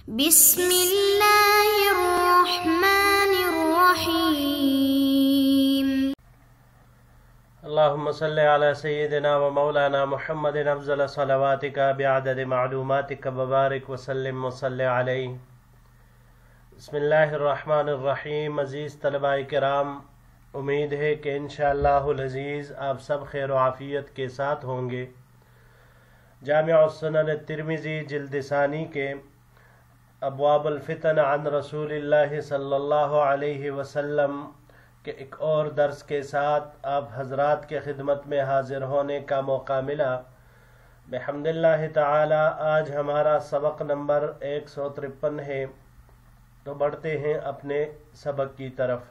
بسم اللہ الرحمن الرحیم۔ اللهم صل على سيدنا ومولانا محمد افضل صلواتك بعدد معلوماتك وبارك وسلم وصل عليه۔ بسم اللہ الرحمن الرحیم۔ عزیز طلباء کرام، امید ہے کہ انشاءاللہ العزیز آپ سب خیر و عافیت کے ساتھ ہوں گے۔ جامع السنن الترمذی جلد ثانی کے ابواب الفتن عن رسول اللہ صلی اللہ علیہ وسلم کے ایک اور درس کے ساتھ آپ حضرات کے خدمت میں حاضر ہونے کا موقع ملا۔ بحمد اللہ تعالی آج ہمارا سبق نمبر 153 ہے، تو بڑھتے ہیں اپنے سبق کی طرف۔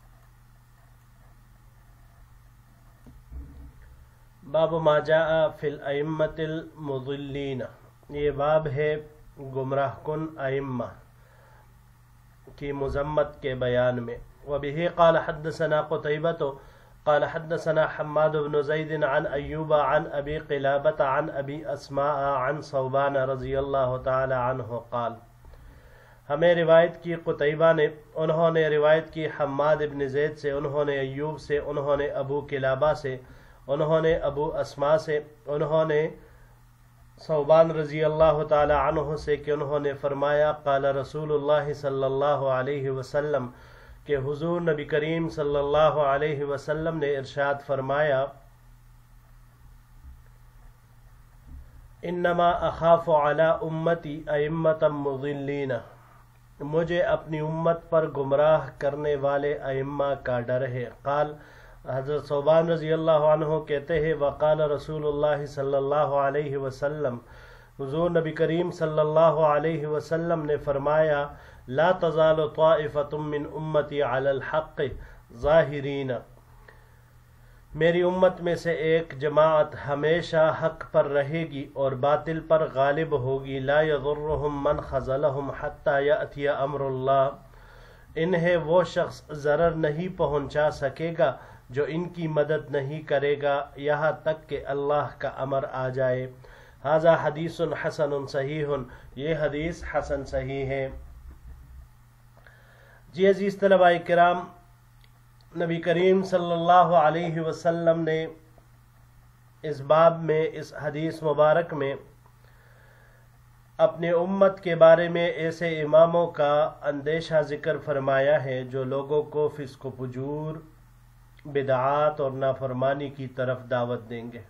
باب ما جاء فی الائمۃ المضلین، یہ باب ہے گمراہ کن ائمہ کی مذمت کے بیان میں۔ وبه قال حدثنا قتيبة قال حدثنا حماد بن زيد عن أيوب عن أبي قلابة عن أبي أسماء عن صوبان رضی اللہ تعالی عنہ قال، ہمیں روایت کی قتیبہ نے، انہوں نے روایت کی حماد بن زید سے، انہوں نے ایوب سے، انہوں نے ابو قلابہ سے، انہوں نے ابو اسماء سے، انہوں نے صوبان رضی اللہ تعالی عنہ سے کہ انہوں نے فرمایا قال رسول اللہ صلی اللہ علیہ وسلم، کہ حضور نبی کریم صلی اللہ علیہ وسلم نے ارشاد فرمایا انما اخاف علی امتی ائمۃ مضلین، مجھے اپنی امت پر گمراہ کرنے والے ائمہ کا ڈر ہے۔ قال، حضرت صوبان رضی اللہ عنہ کہتے ہیں وقال رسول اللہ صلی اللہ علیہ وسلم، حضور نبی کریم صلی اللہ علیہ وسلم نے فرمایا لا تزال طائفۃ من امتی علی الحق ظاہرین، میری امت میں سے ایک جماعت ہمیشہ حق پر رہے گی اور باطل پر غالب ہوگی، لا یضرهم من خذلهم حتی یأتی امر اللہ، انہیں وہ شخص ضرر نہیں پہنچا سکے گا جو ان کی مدد نہیں کرے گا یہاں تک کہ اللہ کا امر آ جائے۔ ھذا حدیث حسن صحیح، یہ حدیث حسن صحیح ہے۔ جی عزیز طلباء کرام، نبی کریم صلی اللہ علیہ وسلم نے اس باب میں، اس حدیث مبارک میں اپنے امت کے بارے میں ایسے اماموں کا اندیشہ ذکر فرمایا ہے جو لوگوں کو فسق و فجور، بدعات اور نافرمانی کی طرف دعوت دیں گے۔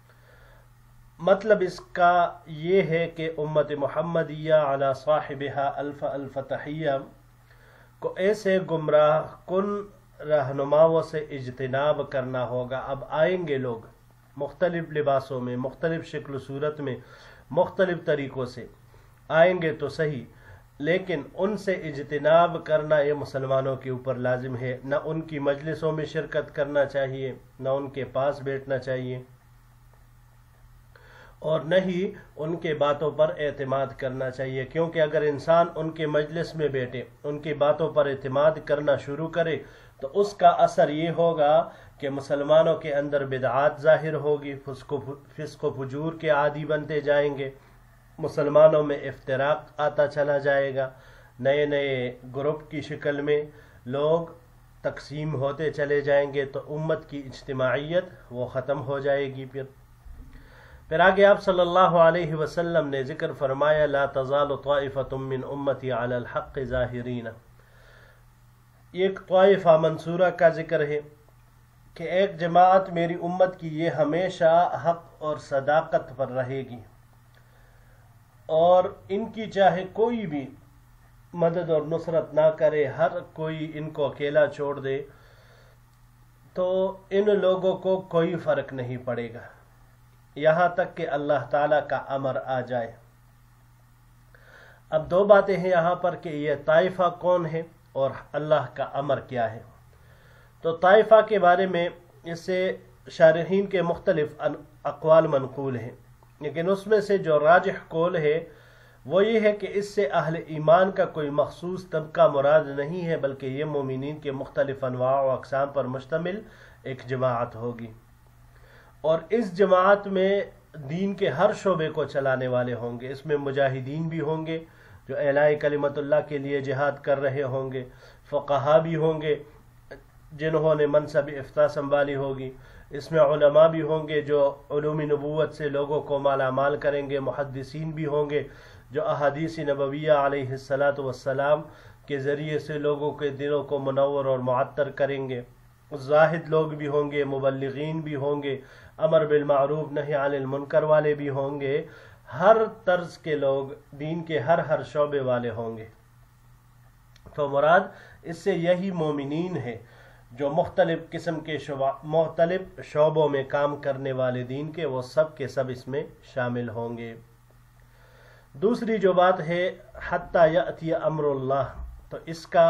مطلب اس کا یہ ہے کہ امت محمدیہ علی صاحبہا الف الف تحیہ کو ایسے گمراہ کن رہنماؤں سے اجتناب کرنا ہوگا۔ اب آئیں گے لوگ مختلف لباسوں میں، مختلف شکل و صورت میں، مختلف طریقوں سے آئیں گے تو صحیح، لیکن ان سے اجتناب کرنا یہ مسلمانوں کے اوپر لازم ہے۔ نہ ان کی مجلسوں میں شرکت کرنا چاہیے، نہ ان کے پاس بیٹھنا چاہیے، اور نہ ہی ان کے باتوں پر اعتماد کرنا چاہیے، کیونکہ اگر انسان ان کے مجلس میں بیٹھے، ان کی باتوں پر اعتماد کرنا شروع کرے تو اس کا اثر یہ ہوگا کہ مسلمانوں کے اندر بدعات ظاہر ہوگی، فسق و فجور کے عادی بنتے جائیں گے، مسلمانوں میں افتراق آتا چلا جائے گا، نئے نئے گروپ کی شکل میں لوگ تقسیم ہوتے چلے جائیں گے، تو امت کی اجتماعیت وہ ختم ہو جائے گی۔ پھر آگے آپ صلی اللہ علیہ وسلم نے ذکر فرمایا لا تزال طائفۃ من امتی علی الحق ظاہرین، ایک طائفہ منصورہ کا ذکر ہے کہ ایک جماعت میری امت کی یہ ہمیشہ حق اور صداقت پر رہے گی، اور ان کی چاہے کوئی بھی مدد اور نصرت نہ کرے، ہر کوئی ان کو اکیلا چھوڑ دے، تو ان لوگوں کو کوئی فرق نہیں پڑے گا یہاں تک کہ اللہ تعالیٰ کا امر آ جائے۔ اب دو باتیں ہیں یہاں پر کہ یہ طائفہ کون ہے اور اللہ کا امر کیا ہے۔ تو طائفہ کے بارے میں اس سے شارحین کے مختلف اقوال منقول ہیں، لیکن اس میں سے جو راجح قول ہے وہ یہ ہے کہ اس سے اہل ایمان کا کوئی مخصوص طبقہ مراد نہیں ہے، بلکہ یہ مومنین کے مختلف انواع و اقسام پر مشتمل ایک جماعت ہوگی، اور اس جماعت میں دین کے ہر شعبے کو چلانے والے ہوں گے۔ اس میں مجاہدین بھی ہوں گے، جو اعلاء کلمت اللہ کے لیے جہاد کر رہے ہوں گے، فقہا بھی ہوں گے جنہوں نے منصب افتاء سنبھالی ہوگی، اس میں علماء بھی ہوں گے جو علوم نبوت سے لوگوں کو مالا مال کریں گے، محدثین بھی ہوں گے جو احادیث نبویہ علیہ الصلاۃ والسلام کے ذریعے سے لوگوں کے دلوں کو منور اور معطر کریں گے، زاہد لوگ بھی ہوں گے، مبلغین بھی ہوں گے، امر بالمعروف نہی عن المنکر والے بھی ہوں گے، ہر طرز کے لوگ دین کے ہر شعبے والے ہوں گے۔ تو مراد اس سے یہی مومنین ہے جو مختلف قسم کے مختلف شعبوں میں کام کرنے والے دین کے، وہ سب کے سب اس میں شامل ہوں گے۔ دوسری جو بات ہے حتی یأتی امر اللہ، تو اس کا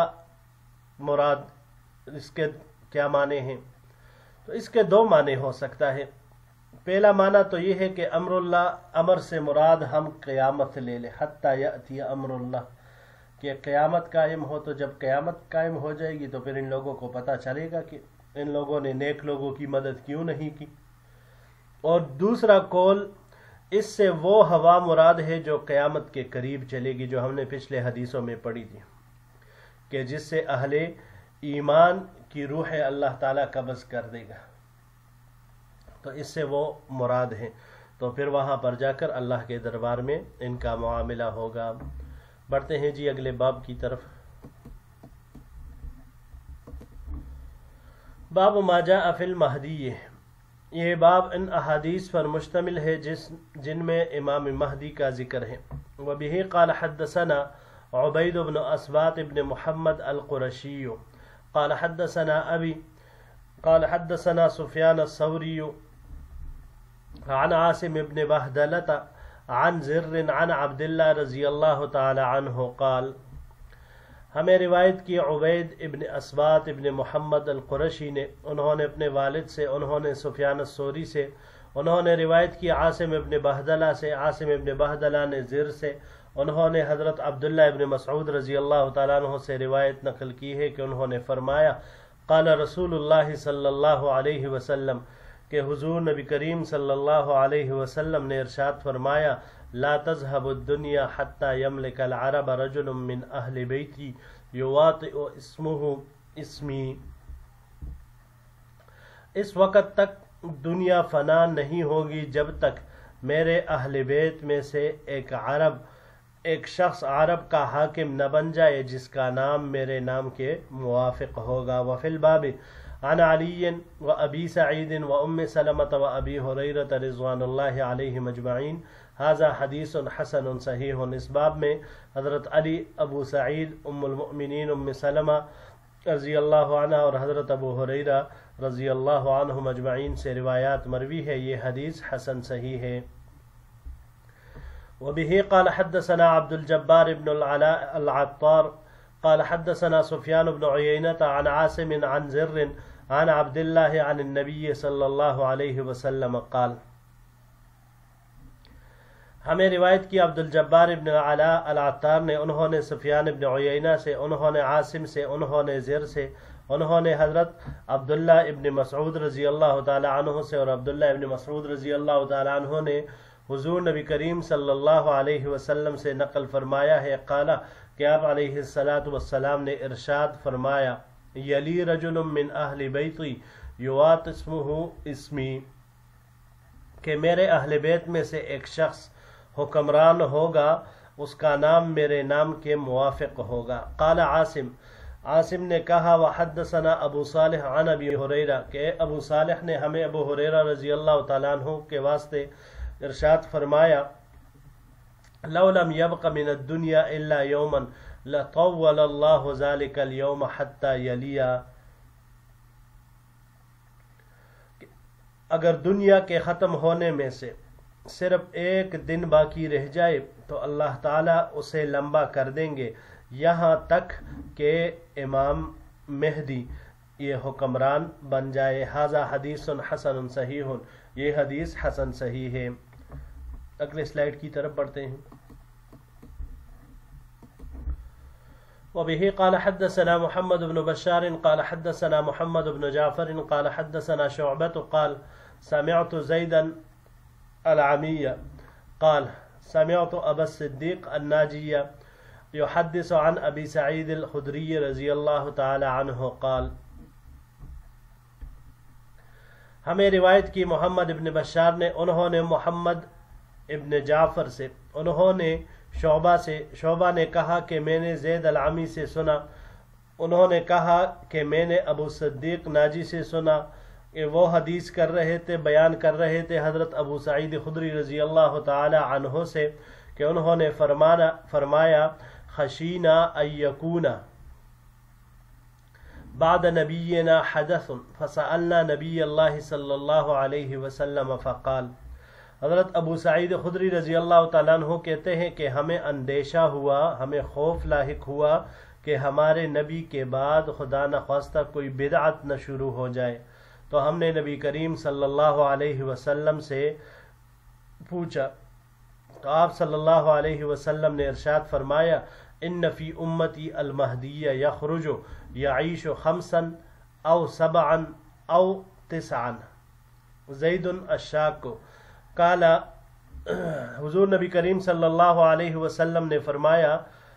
مراد اس کے کیا معنی ہیں؟ تو اس کے دو معنی ہو سکتا ہے۔ پہلا معنی تو یہ ہے کہ امر اللہ، امر سے مراد ہم قیامت لے لیں، حتی یأتی امر اللہ، کہ قیامت قائم ہو، تو جب قیامت قائم ہو جائے گی تو پھر ان لوگوں کو پتہ چلے گا کہ ان لوگوں نے نیک لوگوں کی مدد کیوں نہیں کی۔ اور دوسرا قول، اس سے وہ ہوا مراد ہے جو قیامت کے قریب چلے گی، جو ہم نے پچھلے حدیثوں میں پڑھی تھی، کہ جس سے اہل ایمان کی روح اللہ تعالیٰ قبض کر دے گا، تو اس سے وہ مراد ہیں، تو پھر وہاں پر جا کر اللہ کے دربار میں ان کا معاملہ ہوگا۔ بڑھتے ہیں جی اگلے باب کی طرف۔ باب ما جاء فی المہدی، یہ باب ان احادیث پر مشتمل ہے جن میں امام مہدی کا ذکر ہے۔ وبہ قال حدثنا عبید بن اسباط بن محمد القرشی قال حدثنا ابی قال حدثنا سفیان الثوری عن عاصم بن بہدلۃ عن زر عن عبداللہ رضی اللہ تعالی عنہ قال، ہمیں روایت کی عبید ابن اسباط ابن محمد القرشی نے، انہوں نے اپنے والد سے، انہوں نے سفیان الثوری سے، انہوں نے روایت کی عاصم ابن بہدلہ سے، عاصم ابن بہدلہ نے زر سے، انہوں نے حضرت عبداللہ ابن مسعود رضی اللہ تعالیٰ عنہ سے روایت نقل کی ہے کہ انہوں نے فرمایا، قال رسول اللہ صلی اللہ علیہ وسلم، کہ حضور نبی کریم صلی اللہ علیہ وسلم نے ارشاد فرمایا، لا تذهب الدنيا حتى يملك العرب رجل من اہل بیتی یواطئ اسمہ اسمی، اس وقت تک دنیا فنا نہیں ہوگی جب تک میرے اہل بیت میں سے ایک شخص عرب کا حاکم نہ بن جائے جس کا نام میرے نام کے موافق ہوگا۔ وفی الباب عن علی و ابی سعید و ام سلمۃ و ابی ہریرہ رضوان اللہ علیہم اجمعین، ھذا حدیث حسن صحیح۔ اس باب میں حضرت علی، ابو سعید، ام المؤمنین ام سلمہ رضی اللہ عنہ اور حضرت ابو ہریرہ رضی اللہ عنہم اجمعین سے روایات مروی ہے، یہ حدیث حسن صحیح ہے۔ وبه قال حدثنا عبد الجبار بن العلاء العطار قال حدثنا سفيان بن عيينة عن عاصم عن زر عن عبد الله عن النبي صلی اللہ علیہ وسلم قال، ہمیں روایت کی عبد الجبار ابن العلاء العطار نے، انہوں نے سفیان ابن عیینہ سے، انہوں نے عاصم سے، انہوں نے زر سے، انہوں نے حضرت عبداللہ ابن مسعود رضی اللہ تعالی عنہ سے، اور عبداللہ ابن مسعود رضی اللہ تعالی عنہ نے حضور نبی کریم صلی اللہ علیہ وسلم سے نقل فرمایا ہے، قال، کہ آپ علیہ الصلاۃ والسلام نے ارشاد فرمایا، یلی رجل من اہل بیتی یواط اسمہ اسمی، کہ میرے اہل بیت میں سے ایک شخص حکمران ہوگا، اس کا نام میرے نام کے موافق ہوگا۔ قال عاصم نے کہا، وحدثنا ابو صالح عن ابی ہریرہ، کہ ابو صالح نے ہمیں ابو ہریرہ رضی اللہ تعالیٰ عنہ کے واسطے ارشاد فرمایا، لو لم يبق من الدنيا الا يوما لطول الله ذلك اليوم حتى يليا، اگر دنیا کے ختم ہونے میں سے صرف ایک دن باقی رہ جائے تو اللہ تعالیٰ اسے لمبا کر دیں گے یہاں تک کہ امام مہدی یہ حکمران بن جائے۔ ھذا حدیث حسن صحیح، یہ حدیث حسن صحیح ہے۔ اگلے سلائیڈ کی طرف بڑھتے ہیں۔ وبه قال حدثنا محمد بن بشار قال حدثنا محمد بن جعفر قال حدثنا شعبة قال سمعت زيدا العمي قال سمعت أبا الصديق الناجي युहद्दिसु अन अबी सईद अल-खुदरी रज़ी अल्लाह ताला अन्हु क़ाल, हमें रिवायत की मोहम्मद इब्न बशार ने, उन्होंने मोहम्मद इब्न जाफर से, उन्होंने शोबा ने कहा कि मैंने ज़ैद अल-अमी से सुना, उन्होंने कहा कि मैंने अबू सिद्दीक नाजी से सुना कि वो हदीस कर रहे थे, बयान कर रहे थे हज़रत अबू सईद खुदरी रज़ी अल्लाह ताला अन्हु से कि उन्होंने फरमाया खशीना अय्यकूना बाद नबीना हदसन फसअलना नबी अल्लाह सल्लल्लाहु अलैहि वसल्लम फ़क़ाल। हज़रत अबू सईद खुदरी रज़ी अल्लाह ताला अन्हु कहते हैं कि हमें अंदेशा हुआ, हमें खौफ लाहिक हुआ कि हमारे नबी के बाद खुदा न ख्वास्ता कोई बिदअत न शुरू हो जाए। तो हमने नबी करीम सल्लल्लाहु अलैहि वसल्लम से पूछा, तो आप सल्लल्लाहु अलैहि वसल्लम ने इरशाद फरमाया, इन्न फी उम्मती अल महदिया यखरुजु यईशु खमसन औ सबअन औ तिसअन ज़ैदुन अश्शाक। काला, हुजूर नबी करीम सल्लल्लाहु अलैहि वसल्लम ने फरमाया,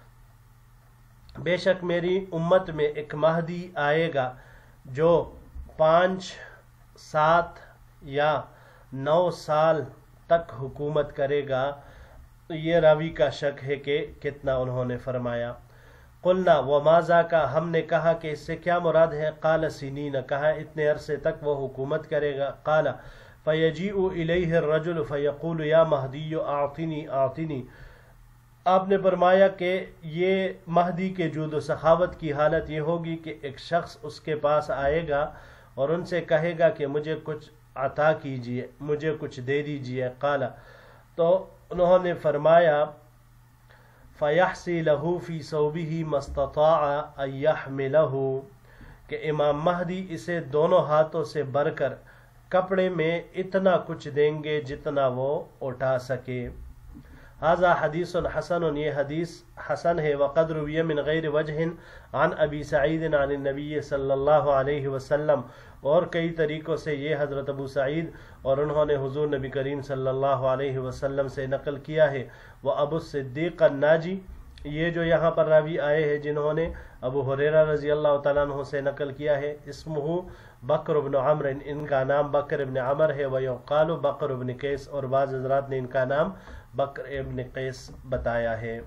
बेशक मेरी उम्मत में एक महदी आएगा जो 5, 7 या 9 साल तक हुकूमत करेगा। तो ये रावी का शक है कि कितना उन्होंने फरमाया। कुलना व माजा का, हमने कहा कि इससे क्या मुराद है। काल सीनीन, कहा इतने अरसे तक वो हुकूमत करेगा। काला फ़यजीउ इलैहि रजुल फ़यक़ूलु या महदी आतिनी आतिनी। आपने फरमाया कि ये महदी के जूद व सखावत की हालत ये होगी कि एक शख्स उसके पास आएगा और उनसे कहेगा कि मुझे कुछ अता कीजिए, मुझे कुछ दे दीजिए। काला, तो उन्होंने फरमाया फ़यहसी लहू फ़ी सौबिही मस्तताअ अन यहमिलहू, कि इमाम महदी इसे दोनों हाथों से भरकर कपड़े में इतना कुछ देंगे जितना वो उठा सके। हाज़ा हदीसुन हसन, ये हदीस हसन है। वक़द रुविया मिन गैर वजहिन अन अबी सईद अन नबी सल्लल्लाहु अलैहि वसल्लम, और कई तरीक़ों से ये हज़रत अबू सईद और उन्होंने हुज़ूर नबी करीम सल्लल्लाहु अलैहि वसल्लम से नकल किया है। व अबू सिद्दीक़ अन्नाजी, ये जो यहाँ पर रावी आए हैं जिन्होंने अबू हुरैरा रज़ी अल्लाह तआला अन्हु से नकल किया है, इस्मुहु बकर इब्न अम्र, इनका नाम बकर इब्न अमर है। व युक़ालु बकर इब्न कैस, और बाज़ हज़रात ने इनका नाम बकर इब्न कैस बताया है।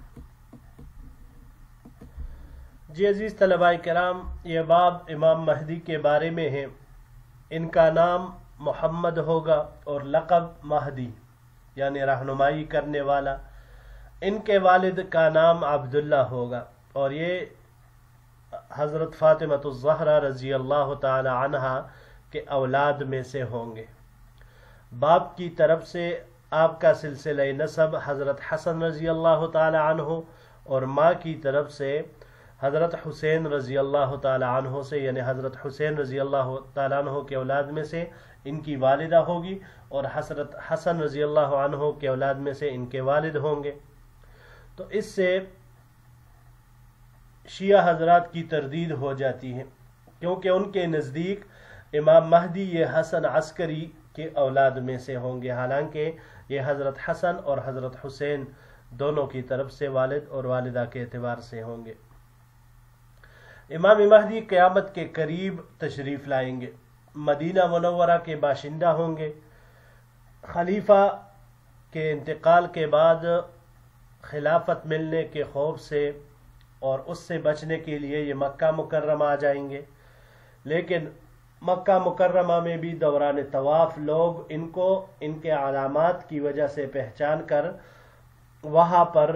जी अजीज़ तलबाए किराम, ये बाब इमाम महदी के बारे में है। इनका नाम मोहम्मद होगा और लक़ब महदी यानी रहनुमाई करने वाला। इनके वालिद का नाम अब्दुल्ला होगा और ये हज़रत फ़ातिमतुज़ ज़हरा रज़ी अल्लाह ताला अन्हा के औलाद में से होंगे। बाप की तरफ से आपका सिलसिला नसब हज़रत हसन रज़ी अल्लाह ताला अन्हु और माँ की तरफ से हज़रत हुसैन रज़ी अल्लाह ताला अन्हु से, यानी हज़रत हुसैन रज़ी अल्लाह ताला अन्हु के औलाद में से इनकी वालिदा होगी और हज़रत हसन रज़ी अल्लाह अन्हु के औलाद में से इनके वालिद होंगे। तो इससे शिया हज़रात की तरदीद हो जाती है, क्योंकि उनके नज़दीक इमाम महदी ये हसन अस्करी के औलाद में से होंगे, हालांकि ये हज़रत हसन और हज़रत हुसैन दोनों की तरफ से वालिद और वालिदा के एतबार से होंगे। इमाम महदी क़यामत के करीब तशरीफ़ लाएंगे, मदीना मुनव्वरा के बाशिंदा होंगे। खलीफा के इंतकाल के बाद खिलाफत मिलने के खौफ से और उससे बचने के लिए ये मक्का मुकर्रमा आ जाएंगे, लेकिन मक्का मुकर्रमा में भी दौरान तवाफ लोग इनको इनके अलामात की वजह से पहचान कर वहाँ पर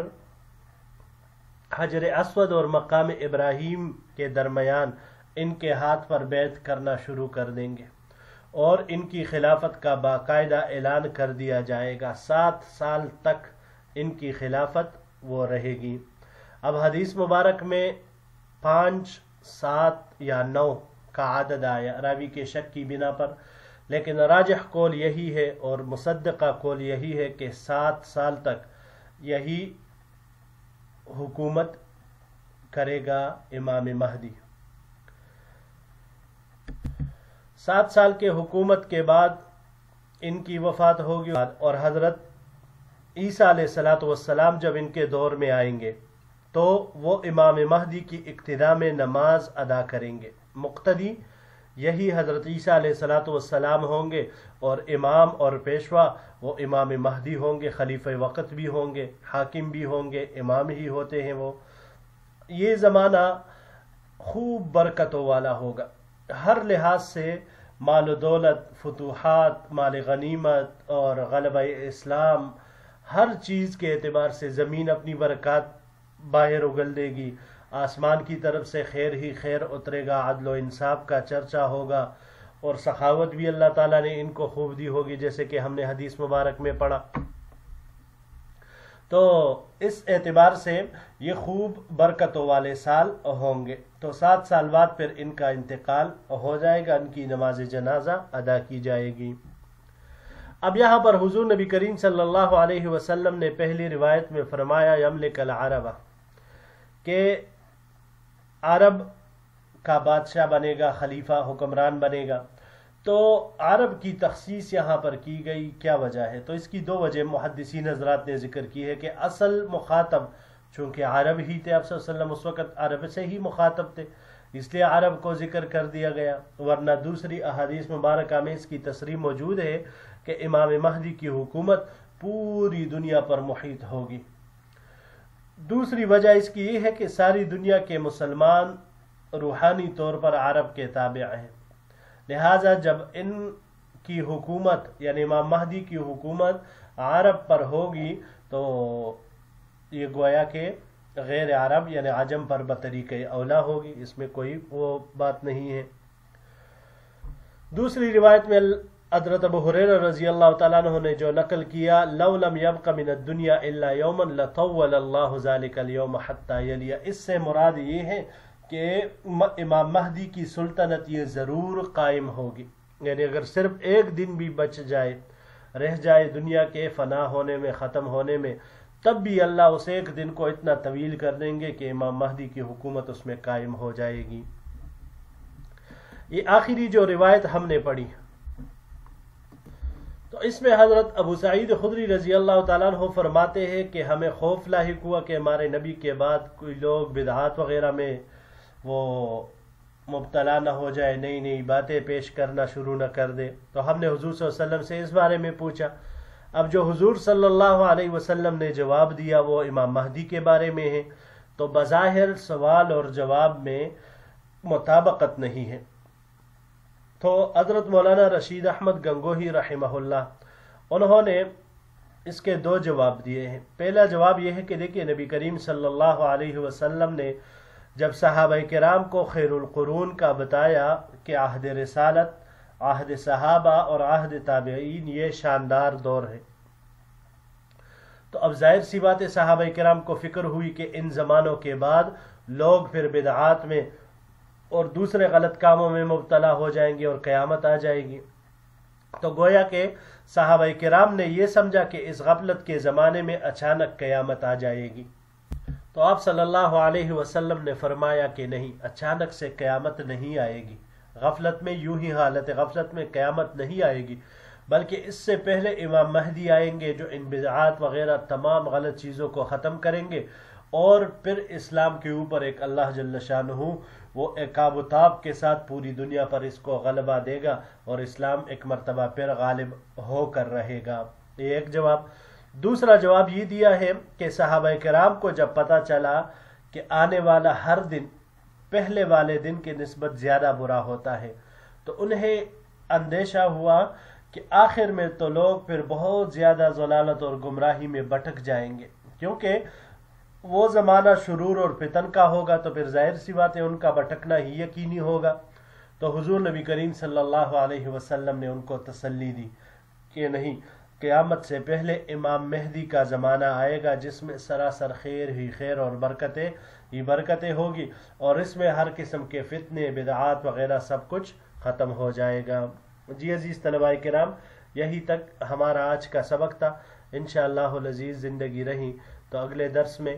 हजर अस्वद और मकाम इब्राहीम के दरमियान इनके हाथ पर बैत करना शुरू कर देंगे और इनकी खिलाफत का बाकायदा ऐलान कर दिया जाएगा। 7 साल तक इनकी खिलाफत वो रहेगी। अब हदीस मुबारक में 5, 7 या 9 का आदद आया रावी के शक की बिना पर, लेकिन राजिह कौल यही है और मुसद्दक़ा कौल यही है कि 7 साल तक यही हुकूमत करेगा इमाम महदी। 7 साल के हुकूमत के बाद इनकी वफात होगी और हज़रत ईसा अलैहिस्सलातु वस्सलाम जब इनके दौर में आएंगे تو وہ امام مہدی کی اقتداء میں نماز ادا کریں گے۔ مقتدی یہی حضرت عیسیٰ علیہ الصلوۃ والسلام ہوں گے، اور امام اور پیشوا وہ امام مہدی ہوں گے، خلیفہ وقت بھی ہوں گے، حاکم بھی ہوں گے، امام ہی ہوتے ہیں وہ۔ یہ زمانہ خوب برکتوں والا ہوگا، ہر لحاظ سے، مال و دولت، فتوحات، مال غنیمت اور غلبہ اسلام، ہر چیز کے اعتبار سے زمین اپنی برکات باہر اگل دے گی، آسمان کی طرف سے خیر ہی خیر اترے گا، عدل و انصاف کا چرچا ہوگا، اور سخاوت بھی اللہ تعالیٰ نے ان کو خوب دی ہوگی، جیسے کہ ہم نے حدیث مبارک میں پڑھا۔ تو اس اعتبار سے یہ خوب برکتوں والے سال ہوں گے۔ تو 7 سال بعد پھر ان کا انتقال ہو جائے گا، ان کی نماز جنازہ ادا کی جائے گی۔ اب یہاں پر حضور نبی کریم صلی اللہ علیہ وسلم نے پہلی روایت میں فرمایا یملک العرب، کہ عرب کا بادشاہ بنے گا، خلیفہ حکمران بنے گا۔ تو عرب کی تخصیص یہاں پر کی گئی، کیا وجہ ہے؟ تو اس کی 2 وجہ محدثین حضرات نے ذکر کی ہے، کہ اصل مخاطب چونکہ عرب ہی تھے، آپ صلی اللہ علیہ وسلم اس وقت عرب سے ہی مخاطب تھے، اس لیے عرب کو ذکر کر دیا گیا، ورنہ دوسری احادیث مبارکہ میں اس کی تصریح موجود ہے کہ امام مہدی کی حکومت پوری دنیا پر محیط ہوگی۔ دوسری وجہ اس کی یہ ہے کہ ساری دنیا کے مسلمان روحانی طور پر عرب کے تابع ہیں، لہٰذا جب ان کی حکومت یعنی امام مہدی کی حکومت عرب پر ہوگی تو یہ گویا کہ غیر عرب یعنی عجم پر بطریقہ اولا ہوگی، اس میں کوئی وہ بات نہیں ہے۔ دوسری روایت میں حضرت ابو ہریرہ رضی اللہ تعالیٰ عنہ نے جو نقل کیا، لو لم يبق من الدنیا الا یوما لطول اللہ ذلك اليوم حتى یلی، اس سے مراد یہ ہے کہ امام مہدی کی سلطنت یہ ضرور قائم ہوگی، یعنی اگر صرف ایک دن بھی بچ جائے، رہ جائے دنیا کے فنا ہونے میں، ختم ہونے میں، تب بھی اللہ اس ایک دن کو اتنا طویل کر دیں گے کہ امام مہدی کی حکومت اس میں قائم ہو جائے گی۔ یہ آخری جو روایت ہم نے پڑھی، تو اس میں حضرت ابو سعید خدری رضی اللہ تعالیٰ عنہ فرماتے ہیں کہ ہمیں خوف لاحق ہوا کہ ہمارے نبی کے بعد کوئی لوگ بدعات وغیرہ میں وہ مبتلا نہ ہو جائے، نئی نئی باتیں پیش کرنا شروع نہ کر دے۔ تو ہم نے حضور صلی اللہ علیہ وسلم سے اس بارے میں پوچھا۔ اب جو حضور صلی اللہ علیہ وسلم نے جواب دیا وہ امام مہدی کے بارے میں ہے، تو بظاہر سوال اور جواب میں مطابقت نہیں ہے۔ تو حضرت مولانا رشید احمد گنگوہی رحمہ اللہ انہوں نے اس کے 2 جواب دیے ہیں۔ پہلا جواب یہ ہے کہ دیکھیے نبی کریم صلی اللہ علیہ وسلم نے جب صحابہ کرام کو خیر القرون کا بتایا کہ عہد رسالت، عہد صحابہ اور عہد تابعین یہ شاندار دور ہے، تو اب ظاہر سی بات ہے صحابہ کرام کو فکر ہوئی کہ ان زمانوں کے بعد لوگ پھر بدعات میں اور دوسرے غلط کاموں میں مبتلا ہو جائیں گے اور قیامت آ جائے گی۔ تو گویا کہ صحابہ کرام نے یہ سمجھا کہ اس غفلت کے زمانے میں اچانک قیامت آ جائے گی، تو آپ صلی اللہ علیہ وسلم نے فرمایا کہ نہیں، اچانک سے قیامت نہیں آئے گی، غفلت میں یوں ہی حالت غفلت میں قیامت نہیں آئے گی، بلکہ اس سے پہلے امام مہدی آئیں گے جو ان بدعات وغیرہ تمام غلط چیزوں کو ختم کریں گے، اور پھر اسلام کے اوپر ایک اللہ جل شانہ وہ عقاب و تاب کے ساتھ پوری دنیا پر اس کو غلبہ دے گا، اور اسلام ایک مرتبہ پھر غالب ہو کر رہے گا۔ یہ ایک جواب۔ دوسرا جواب یہ دیا ہے کہ صحابہ کرام کو جب پتہ چلا کہ آنے والا ہر دن پہلے والے دن کی نسبت زیادہ برا ہوتا ہے، تو انہیں اندیشہ ہوا کہ آخر میں تو لوگ پھر بہت زیادہ ضلالت اور گمراہی میں بھٹک جائیں گے، کیونکہ وہ زمانہ شرور اور فتن کا ہوگا، تو پھر ظاہر سی بات ہے ان کا بھٹکنا ہی یقینی ہوگا۔ تو حضور نبی کریم صلی اللہ علیہ وسلم نے ان کو تسلی دی کہ نہیں، قیامت سے پہلے امام مہدی کا زمانہ آئے گا جس میں سراسر خیر ہی خیر اور برکتیں ہی برکتیں ہوگی، اور اس میں ہر قسم کے فتنے، بدعات وغیرہ سب کچھ ختم ہو جائے گا۔ جی عزیز طلباء کرام، یہی تک ہمارا آج کا سبق تھا۔ انشاءاللہ العزیز زندگی رہی تو اگلے درس میں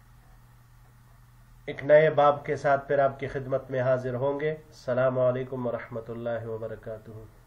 ایک نئے باب کے ساتھ پھر آپ کی خدمت میں حاضر ہوں گے۔ السلام علیکم ورحمۃ اللہ وبرکاتہ۔